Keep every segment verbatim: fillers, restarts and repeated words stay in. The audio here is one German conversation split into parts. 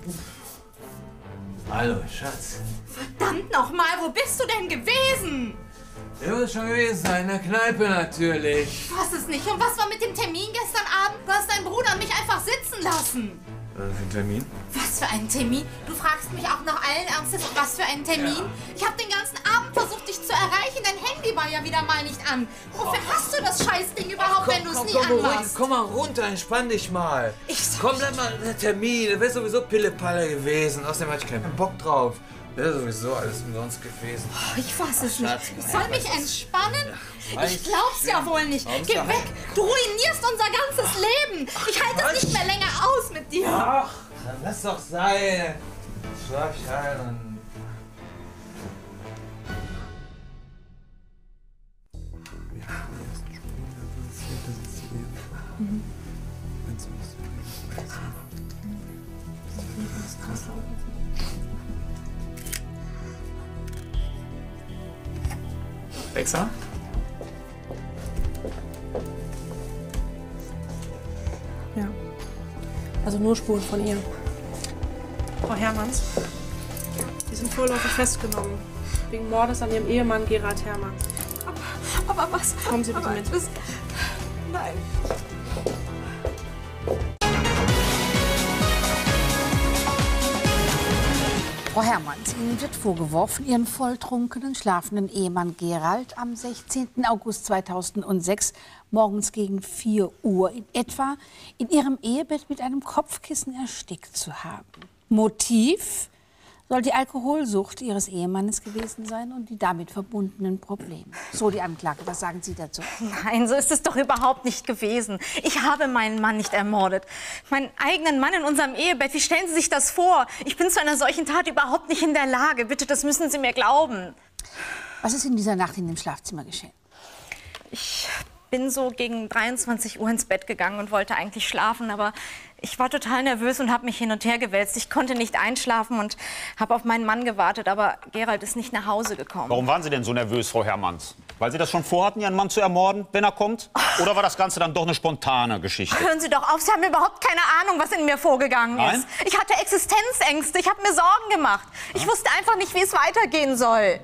Hallo, Schatz. Verdammt nochmal, wo bist du denn gewesen? Der muss schon gewesen sein, in der Kneipe natürlich. Ich fass es nicht. Und was war mit dem Termin gestern Abend? Du hast deinen Bruder und mich einfach sitzen lassen. Was für ein Termin? Was für einen Termin? Du fragst mich auch noch allen Ernstes, was für einen Termin? Ja. Ich habe den ganzen Abend versucht, dich zu erreichen. Dein Handy war ja wieder mal nicht an. Wofür oh. hast du das Scheißding überhaupt, komm, wenn du es nie komm, anmachst? Komm mal runter, entspann dich mal. Ich komm, bleib mal der Termin. Du wärst sowieso Pillepalle gewesen. Außerdem hatte ich keinen Bock drauf. Wäre sowieso alles umsonst gewesen. Oh, ich fass es nicht. Ich soll mich entspannen? Ich glaub's ja wohl nicht. Geh weg. Du ruinierst unser ganzes Leben. Ich halte es nicht mehr länger aus mit dir. Ach, dann lass doch sein. Schlaf ich ein und... Mhm. Alexa? Ja. Also nur Spuren von ihr. Frau Hermanns, Sie sind vorläufig festgenommen. Wegen Mordes an Ihrem Ehemann Gerald Hermann. Aber, aber was? Kommen Sie bitte aber mit. Das, nein. Frau Hermanns, Ihnen wird vorgeworfen, Ihren volltrunkenen, schlafenden Ehemann Gerald am sechzehnten August zweitausendsechs morgens gegen vier Uhr in etwa in Ihrem Ehebett mit einem Kopfkissen erstickt zu haben. Motiv soll die Alkoholsucht Ihres Ehemannes gewesen sein und die damit verbundenen Probleme. So die Anklage. Was sagen Sie dazu? Nein, so ist es doch überhaupt nicht gewesen. Ich habe meinen Mann nicht ermordet. Meinen eigenen Mann in unserem Ehebett. Wie stellen Sie sich das vor? Ich bin zu einer solchen Tat überhaupt nicht in der Lage. Bitte, das müssen Sie mir glauben. Was ist in dieser Nacht in dem Schlafzimmer geschehen? Ich bin so gegen dreiundzwanzig Uhr ins Bett gegangen und wollte eigentlich schlafen, aber ich war total nervös und habe mich hin und her gewälzt. Ich konnte nicht einschlafen und habe auf meinen Mann gewartet, aber Gerald ist nicht nach Hause gekommen. Warum waren Sie denn so nervös, Frau Hermanns? Weil Sie das schon vorhatten, Ihren Mann zu ermorden, wenn er kommt? Oder war das Ganze dann doch eine spontane Geschichte? Hören Sie doch auf, Sie haben überhaupt keine Ahnung, was in mir vorgegangen Nein? ist. Ich hatte Existenzängste, ich habe mir Sorgen gemacht. Ich wusste einfach nicht, wie es weitergehen soll.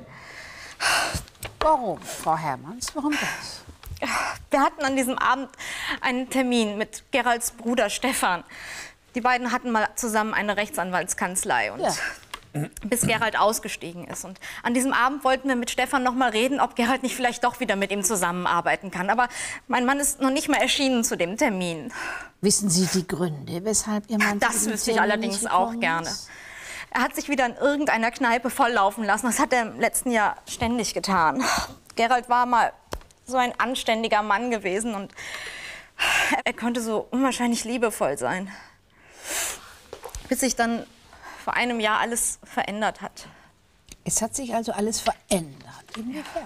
Warum, Frau Hermanns? Warum das? Wir hatten an diesem Abend einen Termin mit Geralds Bruder Stefan. Die beiden hatten mal zusammen eine Rechtsanwaltskanzlei. Und Ja. bis Gerald ausgestiegen ist. Und an diesem Abend wollten wir mit Stefan noch mal reden, ob Gerald nicht vielleicht doch wieder mit ihm zusammenarbeiten kann. Aber mein Mann ist noch nicht mal erschienen zu dem Termin. Wissen Sie die Gründe, weshalb Ihr Mann... Das wüsste ich allerdings auch gerne. Er hat sich wieder in irgendeiner Kneipe volllaufen lassen. Das hat er im letzten Jahr ständig getan. Gerald war mal so ein anständiger Mann gewesen und er konnte so unwahrscheinlich liebevoll sein. Bis sich dann vor einem Jahr alles verändert hat. Es hat sich also alles verändert. Inwiefern?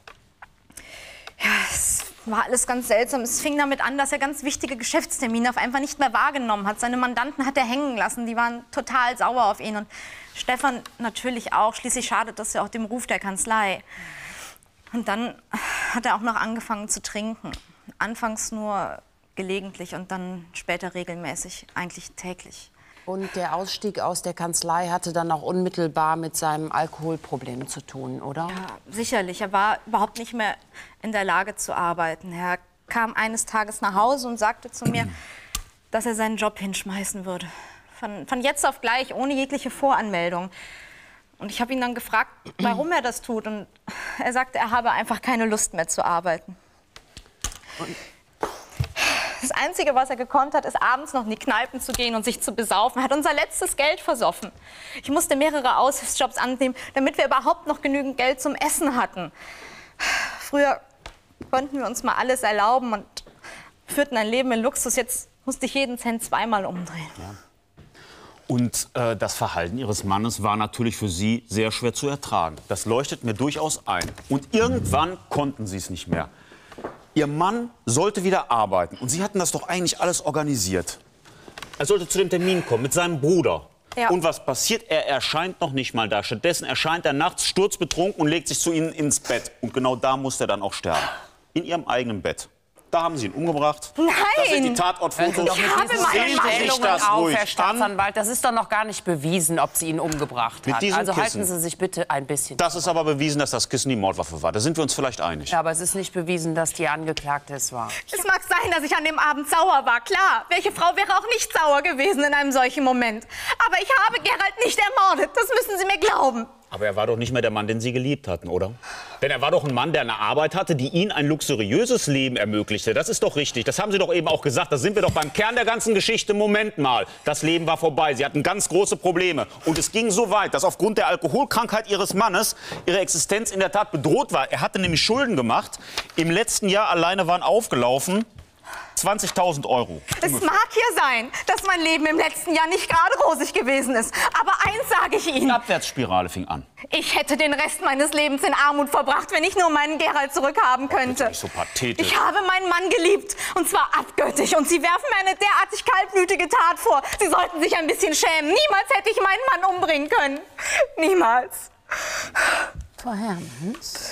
Ja, es war alles ganz seltsam. Es fing damit an, dass er ganz wichtige Geschäftstermine auf einmal nicht mehr wahrgenommen hat. Seine Mandanten hat er hängen lassen. Die waren total sauer auf ihn. Und Stefan natürlich auch. Schließlich schadet das ja auch dem Ruf der Kanzlei. Und dann hat er auch noch angefangen zu trinken. Anfangs nur gelegentlich und dann später regelmäßig, eigentlich täglich. Und der Ausstieg aus der Kanzlei hatte dann auch unmittelbar mit seinem Alkoholproblem zu tun, oder? Ja, sicherlich. Er war überhaupt nicht mehr in der Lage zu arbeiten. Er kam eines Tages nach Hause und sagte zu mir, dass er seinen Job hinschmeißen würde. Von, von jetzt auf gleich, ohne jegliche Voranmeldung. Und ich habe ihn dann gefragt, warum er das tut. Und er sagte, er habe einfach keine Lust mehr zu arbeiten. Und das Einzige, was er gekonnt hat, ist, abends noch in die Kneipen zu gehen und sich zu besaufen. Er hat unser letztes Geld versoffen. Ich musste mehrere Aushilfsjobs annehmen, damit wir überhaupt noch genügend Geld zum Essen hatten. Früher konnten wir uns mal alles erlauben und führten ein Leben in Luxus. Jetzt musste ich jeden Cent zweimal umdrehen. Ja. Und äh, das Verhalten Ihres Mannes war natürlich für Sie sehr schwer zu ertragen. Das leuchtet mir durchaus ein. Und irgendwann konnten Sie es nicht mehr. Ihr Mann sollte wieder arbeiten. Und Sie hatten das doch eigentlich alles organisiert. Er sollte zu dem Termin kommen mit seinem Bruder. Ja. Und was passiert? Er erscheint noch nicht mal da. Stattdessen erscheint er nachts sturzbetrunken und legt sich zu Ihnen ins Bett. Und genau da muss er dann auch sterben. In Ihrem eigenen Bett. Da haben Sie ihn umgebracht. Nein! Das sind die Tatortfotos. Doch mit habe diesen meine Erzählungen das auf, ruhig Herr an. Staatsanwalt. Das ist doch noch gar nicht bewiesen, ob sie ihn umgebracht Mit hat. diesem Also halten Kissen. Sie sich bitte ein bisschen. Das ist aber bewiesen, dass das Kissen die Mordwaffe war. Da sind wir uns vielleicht einig. Ja, aber es ist nicht bewiesen, dass die Angeklagte es war. Es mag sein, dass ich an dem Abend sauer war, klar. Welche Frau wäre auch nicht sauer gewesen in einem solchen Moment? Aber ich habe Gerald nicht ermordet, das müssen Sie mir glauben. Aber er war doch nicht mehr der Mann, den Sie geliebt hatten, oder? Denn er war doch ein Mann, der eine Arbeit hatte, die Ihnen ein luxuriöses Leben ermöglichte. Das ist doch richtig. Das haben Sie doch eben auch gesagt. Da sind wir doch beim Kern der ganzen Geschichte. Moment mal. Das Leben war vorbei. Sie hatten ganz große Probleme. Und es ging so weit, dass aufgrund der Alkoholkrankheit Ihres Mannes Ihre Existenz in der Tat bedroht war. Er hatte nämlich Schulden gemacht. Im letzten Jahr alleine waren aufgelaufen zwanzigtausend Euro. Es mag ja sein, dass mein Leben im letzten Jahr nicht gerade rosig gewesen ist. Aber eins sage ich Ihnen. Die Abwärtsspirale fing an. Ich hätte den Rest meines Lebens in Armut verbracht, wenn ich nur meinen Gerald zurückhaben könnte. Nicht so pathetisch. Ich habe meinen Mann geliebt, und zwar abgöttisch. Und Sie werfen mir eine derartig kaltblütige Tat vor. Sie sollten sich ein bisschen schämen. Niemals hätte ich meinen Mann umbringen können. Niemals. Frau Hermanns,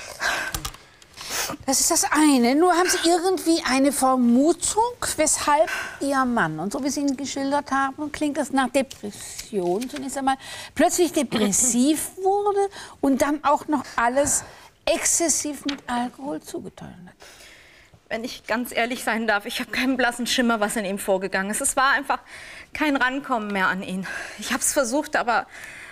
das ist das eine. Nur haben Sie irgendwie eine Vermutung, weshalb Ihr Mann, und so wie Sie ihn geschildert haben, klingt das nach Depression zunächst einmal, plötzlich depressiv wurde und dann auch noch alles exzessiv mit Alkohol zugeteilt hat. Wenn ich ganz ehrlich sein darf, ich habe keinen blassen Schimmer, was in ihm vorgegangen ist. Es war einfach kein Rankommen mehr an ihn. Ich habe es versucht, aber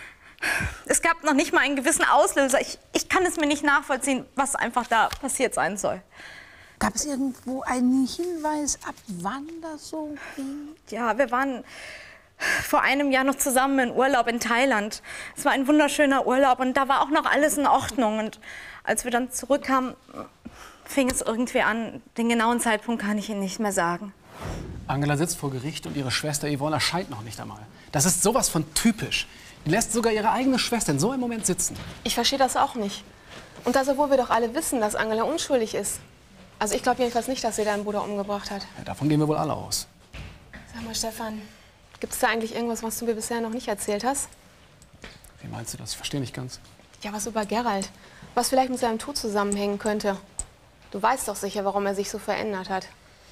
es gab noch nicht mal einen gewissen Auslöser. Ich, ich kann es mir nicht nachvollziehen, was einfach da passiert sein soll. Gab es irgendwo einen Hinweis, ab wann das so ging? Ja, wir waren vor einem Jahr noch zusammen in Urlaub in Thailand. Es war ein wunderschöner Urlaub und da war auch noch alles in Ordnung. Und als wir dann zurückkamen, fing es irgendwie an. Den genauen Zeitpunkt kann ich Ihnen nicht mehr sagen. Angela sitzt vor Gericht und ihre Schwester Yvonne erscheint noch nicht einmal. Das ist sowas von typisch. Die lässt sogar ihre eigene Schwester in so einem Moment sitzen. Ich verstehe das auch nicht. Und das, obwohl wir doch alle wissen, dass Angela unschuldig ist. Also ich glaube jedenfalls nicht, dass sie deinen Bruder umgebracht hat. Ja, davon gehen wir wohl alle aus. Sag mal, Stefan, gibt es da eigentlich irgendwas, was du mir bisher noch nicht erzählt hast? Wie meinst du das? Ich verstehe nicht ganz. Ja, was über Gerald. Was vielleicht mit seinem Tod zusammenhängen könnte. Du weißt doch sicher, warum er sich so verändert hat.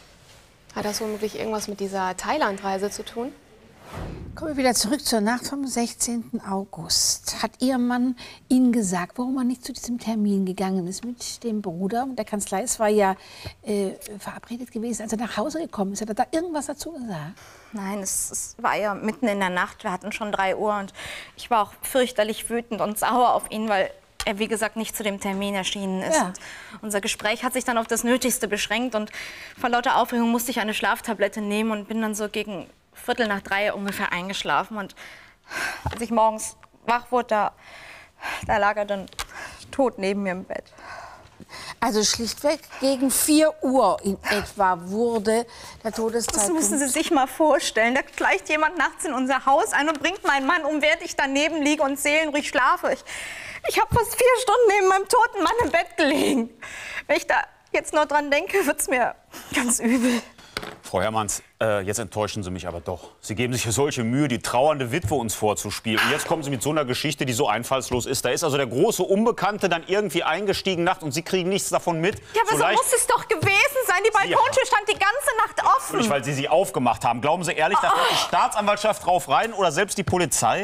Hat das womöglich irgendwas mit dieser Thailand-Reise zu tun? Kommen wir wieder zurück zur Nacht vom sechzehnten August. Hat Ihr Mann Ihnen gesagt, warum er nicht zu diesem Termin gegangen ist mit dem Bruder und der Kanzlei? Es war ja äh, verabredet gewesen, als er nach Hause gekommen ist. Hat er da irgendwas dazu gesagt? Nein, es, es war ja mitten in der Nacht. Wir hatten schon drei Uhr und ich war auch fürchterlich wütend und sauer auf ihn, weil er, wie gesagt, nicht zu dem Termin erschienen ist. Ja. Und unser Gespräch hat sich dann auf das Nötigste beschränkt und vor lauter Aufregung musste ich eine Schlaftablette nehmen und bin dann so gegen Viertel nach drei ungefähr eingeschlafen. Und als ich morgens wach wurde, da, da lag er dann tot neben mir im Bett. Also schlichtweg gegen vier Uhr in etwa wurde der Das Todeszeitpunkt. müssen Sie sich mal vorstellen. Da schleicht jemand nachts in unser Haus ein und bringt meinen Mann um, während ich daneben liege und seelenruhig schlafe. Ich, ich habe fast vier Stunden neben meinem toten Mann im Bett gelegen. Wenn ich da jetzt noch dran denke, wird es mir ganz übel. Frau Hermanns, äh, jetzt enttäuschen Sie mich aber doch. Sie geben sich ja solche Mühe, die trauernde Witwe uns vorzuspielen. Und jetzt kommen Sie mit so einer Geschichte, die so einfallslos ist. Da ist also der große Unbekannte dann irgendwie eingestiegen nachts und Sie kriegen nichts davon mit. Ja, aber so, leicht- muss es doch gewesen sein. Die Balkontür stand die ganze Nacht offen. Nicht, weil Sie sie aufgemacht haben. Glauben Sie ehrlich, da fällt die Staatsanwaltschaft drauf rein oder selbst die Polizei?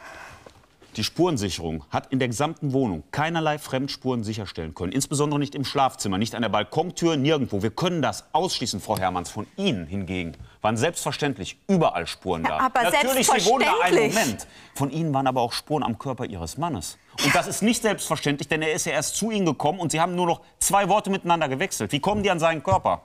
Die Spurensicherung hat in der gesamten Wohnung keinerlei Fremdspuren sicherstellen können. Insbesondere nicht im Schlafzimmer, nicht an der Balkontür, nirgendwo. Wir können das ausschließen, Frau Hermanns. Von Ihnen hingegen waren selbstverständlich überall Spuren da. Ja, aber natürlich, Sie wohnen da einen selbstverständlich. Moment. Von Ihnen waren aber auch Spuren am Körper Ihres Mannes. Und das ist nicht selbstverständlich, denn er ist ja erst zu Ihnen gekommen und Sie haben nur noch zwei Worte miteinander gewechselt. Wie kommen die an seinen Körper?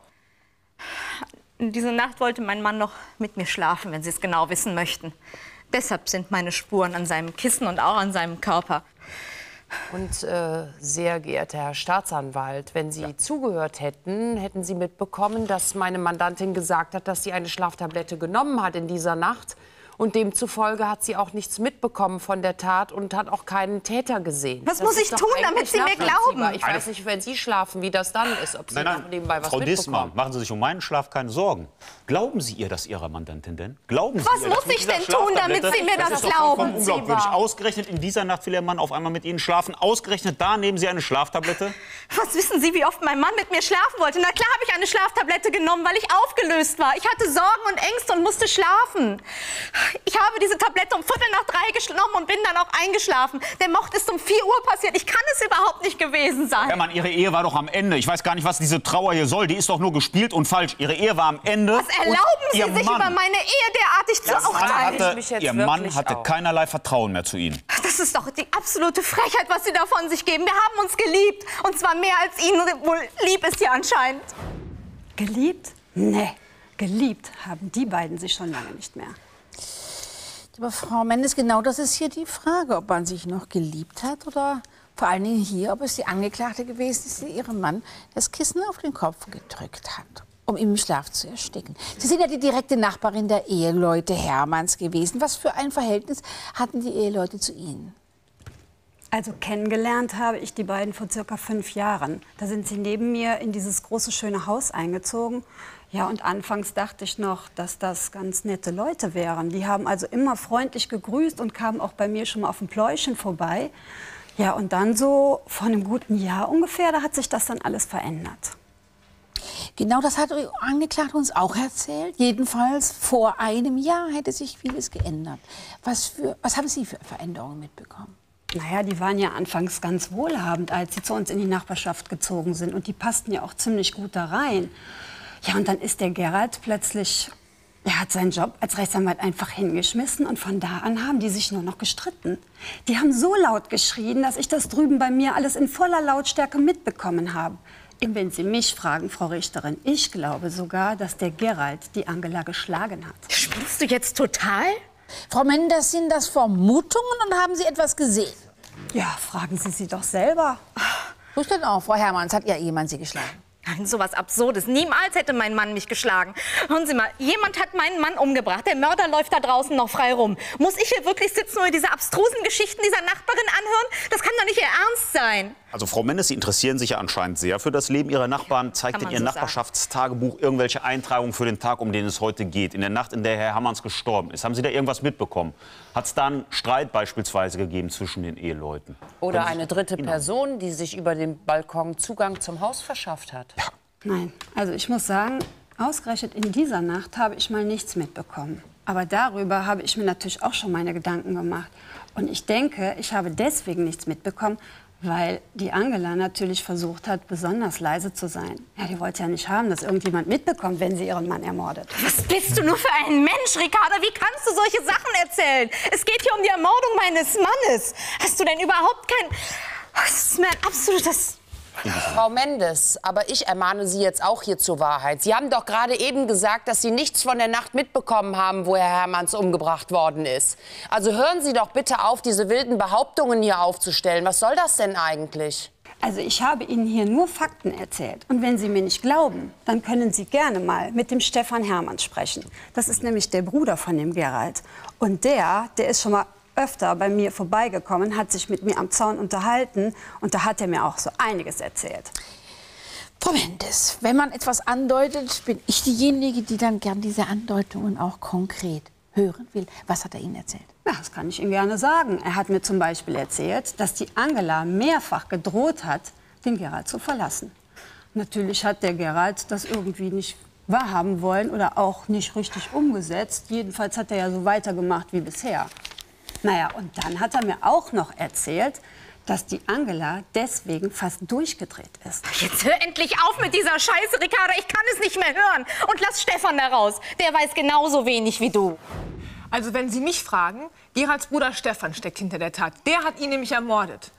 Diese Nacht wollte mein Mann noch mit mir schlafen, wenn Sie es genau wissen möchten. Deshalb sind meine Spuren an seinem Kissen und auch an seinem Körper. Und äh, sehr geehrter Herr Staatsanwalt, wenn Sie zugehört hätten, hätten Sie mitbekommen, dass meine Mandantin gesagt hat, dass sie eine Schlaftablette genommen hat in dieser Nacht Und demzufolge hat sie auch nichts mitbekommen von der Tat und hat auch keinen Täter gesehen. Was Das muss ist ich doch tun, damit eigentlich Sie mir nachvollziehbar. glauben? Ich weiß nicht, wenn Sie schlafen, wie das dann ist, ob Sie Nein, nein, nebenbei was Frau Dissmann, mitbekommen. machen Sie sich um meinen Schlaf keine Sorgen. Glauben Sie ihr das Ihrer Mandantin denn? Glauben Sie Was ihr, muss dass mit ich dieser denn tun, damit Schlaftablette- Sie mir das ist doch glauben? vollkommen unglaubwürdig. Ausgerechnet in dieser Nacht will Ihr Mann auf einmal mit Ihnen schlafen. Ausgerechnet da nehmen Sie eine Schlaftablette. Was wissen Sie, wie oft mein Mann mit mir schlafen wollte? Na klar habe ich eine Schlaftablette genommen, weil ich aufgelöst war. Ich hatte Sorgen und Ängste und musste schlafen. Ich habe diese Tablette um Viertel nach drei genommen und bin dann auch eingeschlafen. Der Mord ist um vier Uhr passiert. Ich kann es überhaupt nicht gewesen sein. Herr Mann, Ihre Ehe war doch am Ende. Ich weiß gar nicht, was diese Trauer hier soll. Die ist doch nur gespielt und falsch. Ihre Ehe war am Ende. Was erlauben und Sie Ihr sich Mann, über meine Ehe derartig zu Ihr Mann urteilen? hatte, mich jetzt Ihr Mann wirklich hatte auf. keinerlei Vertrauen mehr zu Ihnen. Das ist doch die absolute Frechheit, was Sie da von sich geben. Wir haben uns geliebt. Und zwar mehr als Ihnen wohl lieb ist hier anscheinend. Geliebt? Nee, geliebt haben die beiden sich schon lange nicht mehr. Aber Frau Mendes, genau das ist hier die Frage, ob man sich noch geliebt hat oder vor allen Dingen hier, ob es die Angeklagte gewesen ist, die ihrem Mann das Kissen auf den Kopf gedrückt hat, um ihn im Schlaf zu ersticken. Sie sind ja die direkte Nachbarin der Eheleute Hermanns gewesen. Was für ein Verhältnis hatten die Eheleute zu Ihnen? Also kennengelernt habe ich die beiden vor circa fünf Jahren. Da sind sie neben mir in dieses große, schöne Haus eingezogen. Ja, und anfangs dachte ich noch, dass das ganz nette Leute wären. Die haben also immer freundlich gegrüßt und kamen auch bei mir schon mal auf dem Pläuschen vorbei. Ja, und dann so vor einem guten Jahr ungefähr, da hat sich das dann alles verändert. Genau das hat die Angeklagte uns auch erzählt. Jedenfalls vor einem Jahr hätte sich vieles geändert. Was, für, was haben Sie für Veränderungen mitbekommen? Naja, die waren ja anfangs ganz wohlhabend, als sie zu uns in die Nachbarschaft gezogen sind. Und die passten ja auch ziemlich gut da rein. Ja, und dann ist der Gerald plötzlich, er hat seinen Job als Rechtsanwalt einfach hingeschmissen. Und von da an haben die sich nur noch gestritten. Die haben so laut geschrien, dass ich das drüben bei mir alles in voller Lautstärke mitbekommen habe. Und wenn Sie mich fragen, Frau Richterin, ich glaube sogar, dass der Gerald die Angela geschlagen hat. Spielst du jetzt total? Frau Mendes, sind das Vermutungen und haben Sie etwas gesehen? Ja, fragen Sie sie doch selber. Wo ist denn auch, Frau Hermanns, hat Ihr Ehemann Sie geschlagen? Nein, sowas Absurdes. Niemals hätte mein Mann mich geschlagen. Hören Sie mal, jemand hat meinen Mann umgebracht. Der Mörder läuft da draußen noch frei rum. Muss ich hier wirklich sitzen und mir diese abstrusen Geschichten dieser Nachbarin anhören? Das kann doch nicht Ihr Ernst sein. Also Frau Mendes, Sie interessieren sich ja anscheinend sehr für das Leben Ihrer Nachbarn. Zeigt Kann in man Ihrem so sagen. Nachbarschaftstagebuch irgendwelche Eintragungen für den Tag, um den es heute geht? In der Nacht, in der Herr Hermanns gestorben ist. Haben Sie da irgendwas mitbekommen? Hat es da einen Streit beispielsweise gegeben zwischen den Eheleuten? Oder Können Sie- eine dritte Genau. Person, die sich über den Balkon Zugang zum Haus verschafft hat. Ja. Nein, also ich muss sagen, ausgerechnet in dieser Nacht habe ich mal nichts mitbekommen. Aber darüber habe ich mir natürlich auch schon meine Gedanken gemacht. Und ich denke, ich habe deswegen nichts mitbekommen, weil die Angela natürlich versucht hat, besonders leise zu sein. Ja, die wollte ja nicht haben, dass irgendjemand mitbekommt, wenn sie ihren Mann ermordet. Was bist du nur für ein Mensch, Ricarda? Wie kannst du solche Sachen erzählen? Es geht hier um die Ermordung meines Mannes. Hast du denn überhaupt kein... Das ist mir ein absolutes... Frau Mendes, aber ich ermahne Sie jetzt auch hier zur Wahrheit. Sie haben doch gerade eben gesagt, dass Sie nichts von der Nacht mitbekommen haben, wo Herr Hermanns umgebracht worden ist. Also hören Sie doch bitte auf, diese wilden Behauptungen hier aufzustellen. Was soll das denn eigentlich? Also ich habe Ihnen hier nur Fakten erzählt. Und wenn Sie mir nicht glauben, dann können Sie gerne mal mit dem Stefan Hermanns sprechen. Das ist nämlich der Bruder von dem Gerald. Und der, der ist schon mal öfter bei mir vorbeigekommen, hat sich mit mir am Zaun unterhalten. Und da hat er mir auch so einiges erzählt. Frau Mendes, wenn man etwas andeutet, bin ich diejenige, die dann gern diese Andeutungen auch konkret hören will. Was hat er Ihnen erzählt? Ja, das kann ich Ihnen gerne sagen. Er hat mir zum Beispiel erzählt, dass die Angela mehrfach gedroht hat, den Gerald zu verlassen. Natürlich hat der Gerald das irgendwie nicht wahrhaben wollen oder auch nicht richtig umgesetzt. Jedenfalls hat er ja so weitergemacht wie bisher. Naja, und dann hat er mir auch noch erzählt, dass die Angela deswegen fast durchgedreht ist. Jetzt hör endlich auf mit dieser Scheiße, Ricarda. Ich kann es nicht mehr hören. Und lass Stefan da raus. Der weiß genauso wenig wie du. Also wenn Sie mich fragen, Geralds Bruder Stefan steckt hinter der Tat. Der hat ihn nämlich ermordet.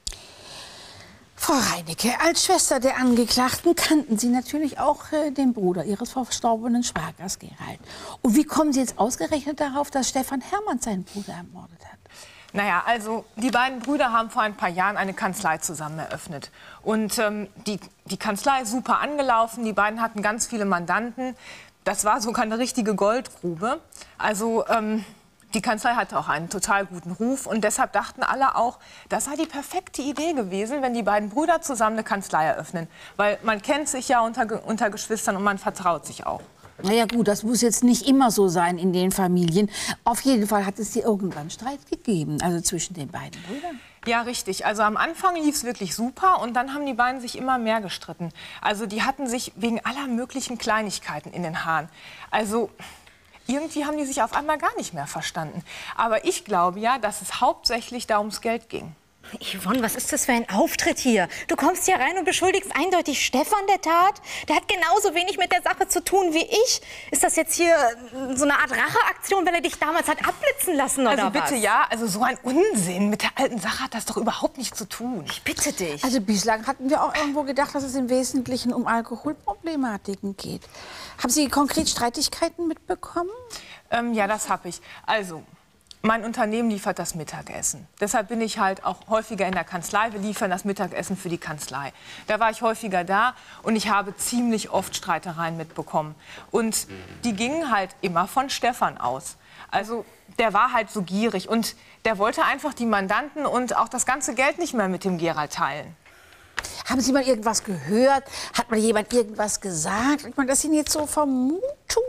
Frau Reinecke, als Schwester der Angeklagten kannten Sie natürlich auch äh, den Bruder Ihres verstorbenen Schwagers Gerald. Und wie kommen Sie jetzt ausgerechnet darauf, dass Stefan Hermanns seinen Bruder ermordet hat? Naja, also die beiden Brüder haben vor ein paar Jahren eine Kanzlei zusammen eröffnet. Und ähm, die, die Kanzlei ist super angelaufen, die beiden hatten ganz viele Mandanten. Das war sogar eine richtige Goldgrube. Also ähm, Die Kanzlei hatte auch einen total guten Ruf und deshalb dachten alle auch, das sei die perfekte Idee gewesen, wenn die beiden Brüder zusammen eine Kanzlei eröffnen. Weil man kennt sich ja unter, unter Geschwistern und man vertraut sich auch. Na ja gut, das muss jetzt nicht immer so sein in den Familien. Auf jeden Fall hat es hier irgendwann Streit gegeben, also zwischen den beiden Brüdern. Ja, richtig. Also am Anfang lief es wirklich super und dann haben die beiden sich immer mehr gestritten. Also die hatten sich wegen aller möglichen Kleinigkeiten in den Haaren. Also irgendwie haben die sich auf einmal gar nicht mehr verstanden. Aber ich glaube ja, dass es hauptsächlich da ums Geld ging. Yvonne, was ist das für ein Auftritt hier? Du kommst hier rein und beschuldigst eindeutig Stefan der Tat? Der hat genauso wenig mit der Sache zu tun wie ich. Ist das jetzt hier so eine Art Racheaktion, weil er dich damals hat abblitzen lassen, oder Also bitte was? ja, also so ein Unsinn mit der alten Sache hat das doch überhaupt nichts zu tun. Ich bitte dich. Also bislang hatten wir auch irgendwo gedacht, dass es im Wesentlichen um Alkoholproblematiken geht. Haben Sie konkret Streitigkeiten mitbekommen? Ähm, ja, das habe ich. Also, mein Unternehmen liefert das Mittagessen. Deshalb bin ich halt auch häufiger in der Kanzlei. Wir liefern das Mittagessen für die Kanzlei. Da war ich häufiger da und ich habe ziemlich oft Streitereien mitbekommen. Und die gingen halt immer von Stefan aus. Also der war halt so gierig und der wollte einfach die Mandanten und auch das ganze Geld nicht mehr mit dem Gerald teilen. Haben Sie mal irgendwas gehört? Hat mal jemand irgendwas gesagt? Ich meine, das sind jetzt so Vermutungen.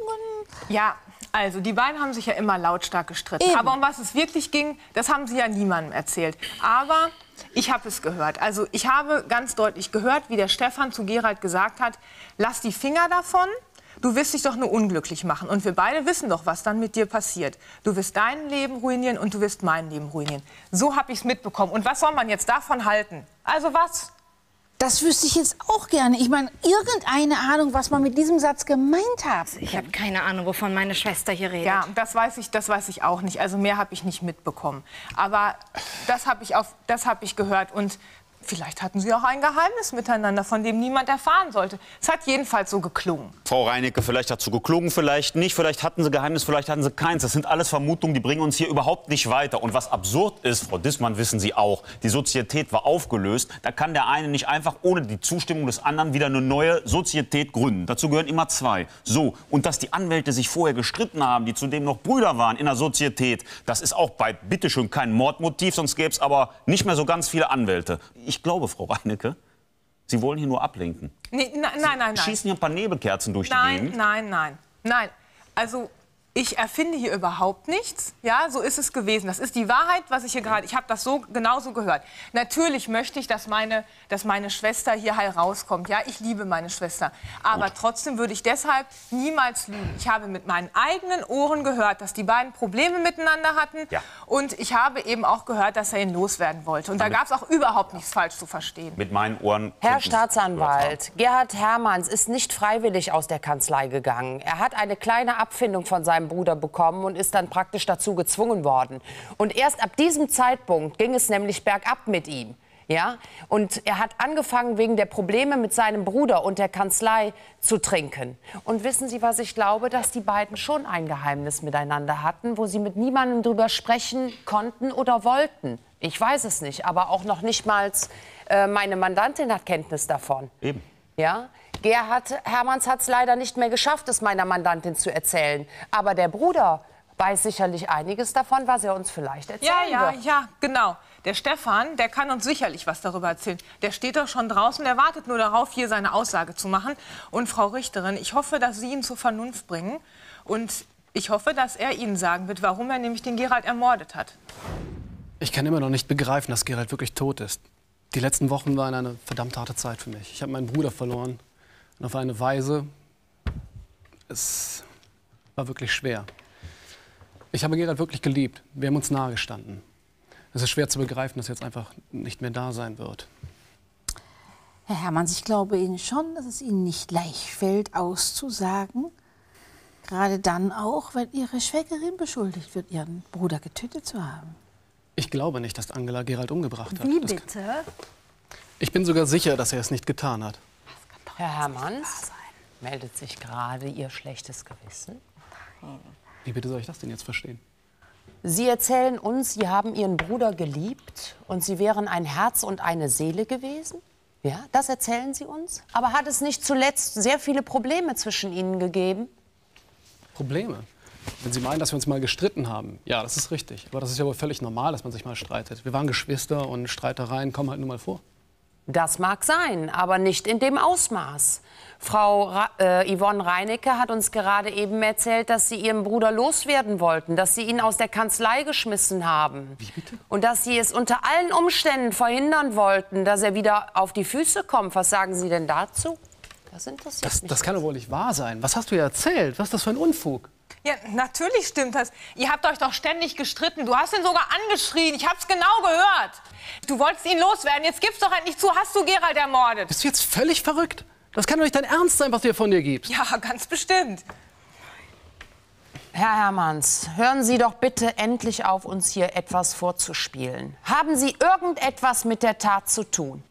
Ja, also die beiden haben sich ja immer lautstark gestritten. Eben. Aber um was es wirklich ging, das haben sie ja niemandem erzählt. Aber ich habe es gehört. Also ich habe ganz deutlich gehört, wie der Stefan zu Gerald gesagt hat, lass die Finger davon. Du wirst dich doch nur unglücklich machen. Und wir beide wissen doch, was dann mit dir passiert. Du wirst dein Leben ruinieren und du wirst mein Leben ruinieren. So habe ich es mitbekommen. Und was soll man jetzt davon halten? Also was? Das wüsste ich jetzt auch gerne. Ich meine, irgendeine Ahnung, was man mit diesem Satz gemeint hat. Ich habe keine Ahnung, wovon meine Schwester hier redet. Ja, das weiß ich, das weiß ich auch nicht. Also mehr habe ich nicht mitbekommen. Aber das habe ich, auf, das hab ich gehört. Und vielleicht hatten sie auch ein Geheimnis miteinander, von dem niemand erfahren sollte. Es hat jedenfalls so geklungen. Frau Reinecke, vielleicht hat es so geklungen, vielleicht nicht. Vielleicht hatten sie Geheimnis, vielleicht hatten sie keins. Das sind alles Vermutungen, die bringen uns hier überhaupt nicht weiter. Und was absurd ist, Frau Dissmann, wissen Sie auch, die Sozietät war aufgelöst. Da kann der eine nicht einfach ohne die Zustimmung des anderen wieder eine neue Sozietät gründen. Dazu gehören immer zwei. So, und dass die Anwälte sich vorher gestritten haben, die zudem noch Brüder waren in der Sozietät, das ist auch bei bitteschön kein Mordmotiv, sonst gäbe es aber nicht mehr so ganz viele Anwälte. Ich glaube, Frau Reinecke, Sie wollen hier nur ablenken. Nee, nein, nein, nein. Sie schießen hier ein paar Nebelkerzen durch nein, die Gegend. Nein, nein, nein. Nein, also ich erfinde hier überhaupt nichts. Ja, so ist es gewesen. Das ist die Wahrheit, was ich hier gerade... Ich habe das so genauso gehört. Natürlich möchte ich, dass meine, dass meine Schwester hier heil rauskommt. Ja, ich liebe meine Schwester. Aber Gut. trotzdem würde ich deshalb niemals lügen. Ich habe mit meinen eigenen Ohren gehört, dass die beiden Probleme miteinander hatten. Ja. Und ich habe eben auch gehört, dass er ihn loswerden wollte. Und da gab es auch überhaupt nichts falsch zu verstehen. Mit meinen Ohren... Herr Staatsanwalt, Gerhard Hermanns ist nicht freiwillig aus der Kanzlei gegangen. Er hat eine kleine Abfindung von seinem Bruder bekommen und ist dann praktisch dazu gezwungen worden. Und erst ab diesem Zeitpunkt ging es nämlich bergab mit ihm. Ja? Und er hat angefangen, wegen der Probleme mit seinem Bruder und der Kanzlei zu trinken. Und wissen Sie, was ich glaube? Dass die beiden schon ein Geheimnis miteinander hatten, wo sie mit niemandem drüber sprechen konnten oder wollten. Ich weiß es nicht, aber auch noch nicht mal äh, meine Mandantin hat Kenntnis davon. Eben. Ja? Gerhard Hermanns hat es leider nicht mehr geschafft, es meiner Mandantin zu erzählen. Aber der Bruder weiß sicherlich einiges davon, was er uns vielleicht erzählen Ja, ja, wird. ja, genau. Der Stefan, der kann uns sicherlich was darüber erzählen. Der steht doch schon draußen, der wartet nur darauf, hier seine Aussage zu machen. Und Frau Richterin, ich hoffe, dass Sie ihn zur Vernunft bringen. Und ich hoffe, dass er Ihnen sagen wird, warum er nämlich den Gerald ermordet hat. Ich kann immer noch nicht begreifen, dass Gerald wirklich tot ist. Die letzten Wochen waren eine verdammt harte Zeit für mich. Ich habe meinen Bruder verloren. Und auf eine Weise, es war wirklich schwer. Ich habe Gerald wirklich geliebt. Wir haben uns nahe gestanden. Es ist schwer zu begreifen, dass er jetzt einfach nicht mehr da sein wird. Herr Hermanns, ich glaube Ihnen schon, dass es Ihnen nicht leicht fällt, auszusagen. Gerade dann auch, wenn Ihre Schwägerin beschuldigt wird, Ihren Bruder getötet zu haben. Ich glaube nicht, dass Angela Gerald umgebracht hat. Wie Das bitte? kann... Ich bin sogar sicher, dass er es nicht getan hat. Herr Hermanns, meldet sich gerade Ihr schlechtes Gewissen? Wie bitte soll ich das denn jetzt verstehen? Sie erzählen uns, Sie haben Ihren Bruder geliebt und Sie wären ein Herz und eine Seele gewesen? Ja, das erzählen Sie uns? Aber hat es nicht zuletzt sehr viele Probleme zwischen Ihnen gegeben? Probleme? Wenn Sie meinen, dass wir uns mal gestritten haben, ja, das ist richtig. Aber das ist ja wohl völlig normal, dass man sich mal streitet. Wir waren Geschwister und Streitereien kommen halt nun mal vor. Das mag sein, aber nicht in dem Ausmaß. Frau Ra äh, Yvonne Reinecke hat uns gerade eben erzählt, dass Sie Ihren Bruder loswerden wollten, dass Sie ihn aus der Kanzlei geschmissen haben. Wie bitte? Und dass Sie es unter allen Umständen verhindern wollten, dass er wieder auf die Füße kommt. Was sagen Sie denn dazu? Das interessiert Das, mich. das kann doch wohl nicht wahr sein. Was hast du hier erzählt? Was ist das für ein Unfug? Ja, natürlich stimmt das. Ihr habt euch doch ständig gestritten. Du hast ihn sogar angeschrien. Ich hab's genau gehört. Du wolltest ihn loswerden. Jetzt gib's doch endlich zu. Hast du Gerald ermordet? Bist du jetzt völlig verrückt? Das kann doch nicht dein Ernst sein, was du hier von dir gibst. Ja, ganz bestimmt. Herr Hermanns, hören Sie doch bitte endlich auf, uns hier etwas vorzuspielen. Haben Sie irgendetwas mit der Tat zu tun?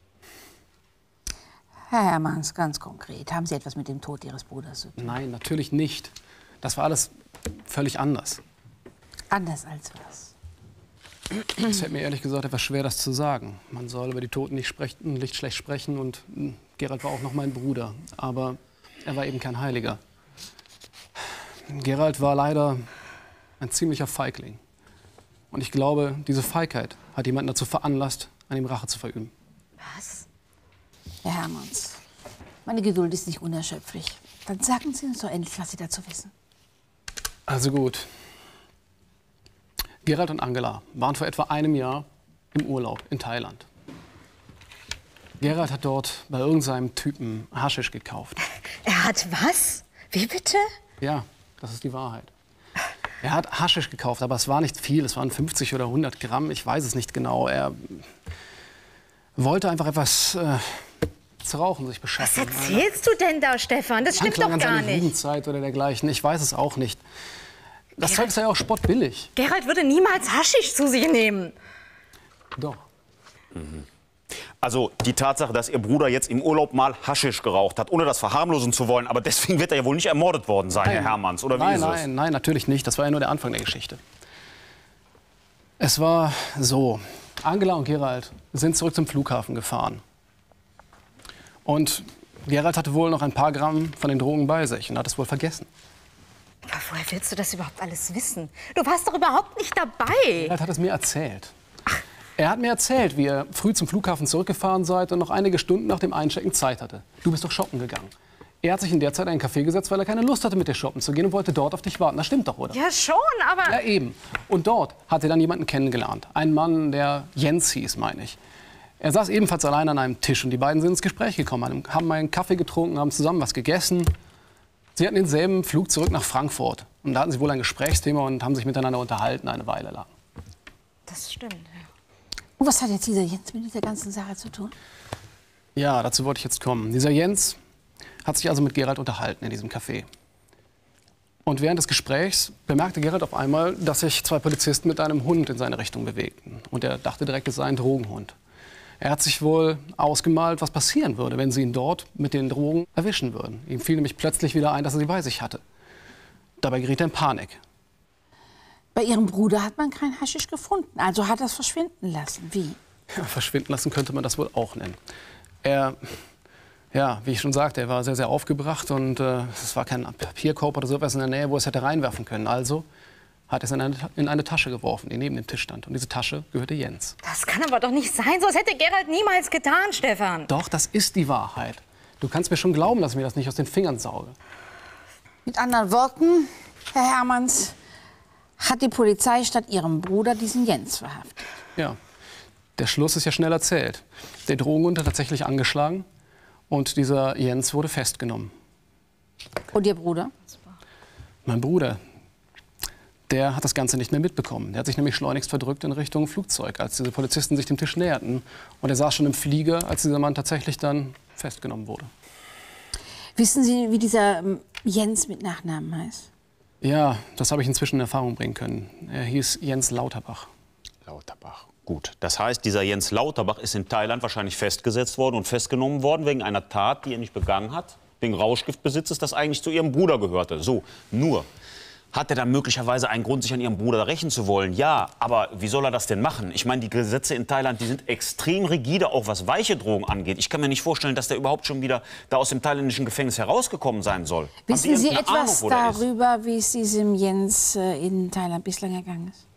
Herr Hermanns, ganz konkret, haben Sie etwas mit dem Tod Ihres Bruders zu tun? Nein, natürlich nicht. Das war alles völlig anders. Anders als was? Es fällt mir ehrlich gesagt etwas schwer, das zu sagen. Man soll über die Toten nicht, sprechen, nicht schlecht sprechen und mh, Gerald war auch noch mein Bruder. Aber er war eben kein Heiliger. Gerald war leider ein ziemlicher Feigling. Und ich glaube, diese Feigheit hat jemanden dazu veranlasst, an ihm Rache zu verüben. Was? Herr Hermanns, meine Geduld ist nicht unerschöpflich. Dann sagen Sie uns doch endlich, was Sie dazu wissen. Also gut. Gerald und Angela waren vor etwa einem Jahr im Urlaub in Thailand. Gerald hat dort bei irgendeinem Typen Haschisch gekauft. Er hat was? Wie bitte? Ja, das ist die Wahrheit. Er hat Haschisch gekauft, aber es war nicht viel. Es waren fünfzig oder hundert Gramm, ich weiß es nicht genau. Er wollte einfach etwas äh, zu rauchen sich beschaffen. Was erzählst du denn da, Stefan? Das stimmt Anklang doch an gar seine nicht. Jugendzeit oder dergleichen. Ich weiß es auch nicht. Das Zeug ist ja auch spottbillig. Gerald würde niemals Haschisch zu sich nehmen. Doch. Mhm. Also die Tatsache, dass Ihr Bruder jetzt im Urlaub mal Haschisch geraucht hat, ohne das verharmlosen zu wollen, aber deswegen wird er ja wohl nicht ermordet worden sein, Nein. Herr Hermanns, oder wie Nein, ist es? nein, nein, natürlich nicht. Das war ja nur der Anfang der Geschichte. Es war so, Angela und Gerald sind zurück zum Flughafen gefahren. Und Gerald hatte wohl noch ein paar Gramm von den Drogen bei sich und hat es wohl vergessen. Aber woher willst du das überhaupt alles wissen? Du warst doch überhaupt nicht dabei. Gerald hat es mir erzählt. Er hat mir erzählt, wie ihr früh zum Flughafen zurückgefahren seid und noch einige Stunden nach dem Einchecken Zeit hatte. Du bist doch shoppen gegangen. Er hat sich in der Zeit in einen Café gesetzt, weil er keine Lust hatte, mit dir shoppen zu gehen und wollte dort auf dich warten. Das stimmt doch, oder? Ja, schon, aber... Ja, eben. Und dort hat er dann jemanden kennengelernt. Einen Mann, der Jens hieß, meine ich. Er saß ebenfalls allein an einem Tisch und die beiden sind ins Gespräch gekommen, haben einen Kaffee getrunken, haben zusammen was gegessen. Sie hatten denselben Flug zurück nach Frankfurt. Und da hatten sie wohl ein Gesprächsthema und haben sich miteinander unterhalten eine Weile lang. Das stimmt, ja. Und was hat jetzt dieser Jens mit dieser ganzen Sache zu tun? Ja, dazu wollte ich jetzt kommen. Dieser Jens hat sich also mit Gerald unterhalten in diesem Café. Und während des Gesprächs bemerkte Gerald auf einmal, dass sich zwei Polizisten mit einem Hund in seine Richtung bewegten. Und er dachte direkt, es sei ein Drogenhund. Er hat sich wohl ausgemalt, was passieren würde, wenn sie ihn dort mit den Drogen erwischen würden. Ihm fiel nämlich plötzlich wieder ein, dass er sie bei sich hatte. Dabei geriet er in Panik. Bei Ihrem Bruder hat man kein Haschisch gefunden, also hat er es verschwinden lassen. Wie? Ja, verschwinden lassen könnte man das wohl auch nennen. Er, ja, wie ich schon sagte, er war sehr, sehr aufgebracht und äh, es war kein Papierkorb oder so etwas in der Nähe, wo er es hätte reinwerfen können. Also hat er es in eine, in eine Tasche geworfen, die neben dem Tisch stand. Und diese Tasche gehörte Jens. Das kann aber doch nicht sein. So was hätte Gerald niemals getan, Stefan. Doch, das ist die Wahrheit. Du kannst mir schon glauben, dass ich mir das nicht aus den Fingern sauge. Mit anderen Worten, Herr Hermanns, hat die Polizei statt Ihrem Bruder diesen Jens verhaftet. Ja, der Schluss ist ja schnell erzählt. Der Drogenhund hat tatsächlich angeschlagen und dieser Jens wurde festgenommen. Und Ihr Bruder? Mein Bruder, der hat das Ganze nicht mehr mitbekommen. Der hat sich nämlich schleunigst verdrückt in Richtung Flugzeug, als diese Polizisten sich dem Tisch näherten. Und er saß schon im Flieger, als dieser Mann tatsächlich dann festgenommen wurde. Wissen Sie, wie dieser ähm, Jens mit Nachnamen heißt? Ja, das habe ich inzwischen in Erfahrung bringen können. Er hieß Jens Lauterbach. Lauterbach. Gut. Das heißt, dieser Jens Lauterbach ist in Thailand wahrscheinlich festgesetzt worden und festgenommen worden wegen einer Tat, die er nicht begangen hat, wegen Rauschgiftbesitzes, das eigentlich zu Ihrem Bruder gehörte. So, nur Hat er dann möglicherweise einen Grund, sich an ihrem Bruder rächen zu wollen? Ja, aber wie soll er das denn machen? Ich meine, die Gesetze in Thailand, die sind extrem rigide, auch was weiche Drogen angeht. Ich kann mir nicht vorstellen, dass der überhaupt schon wieder da aus dem thailändischen Gefängnis herausgekommen sein soll. Wissen Sie etwas darüber, wie es diesem Jens äh, in Thailand bislang ergangen ist?